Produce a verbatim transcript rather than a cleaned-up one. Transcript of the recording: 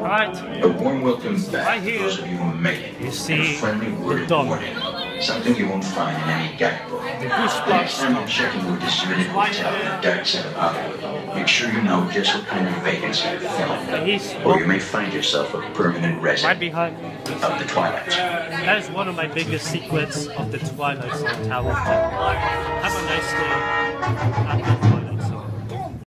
Right. A warm welcome back Right here, to those of you who made it. you see and a friendly word the of dog. warning. Something you won't find in any guidebook. The The next goosebumps. time you're checking your deserted hotel in the dark side of Hollywood, make sure you know just what kind of vacancy you're filling. He's Or you may find yourself a permanent right resident behind me. of the Twilight. That is one of my biggest secrets of the Twilight Zone Tower. Have a nice day. At the Twilight.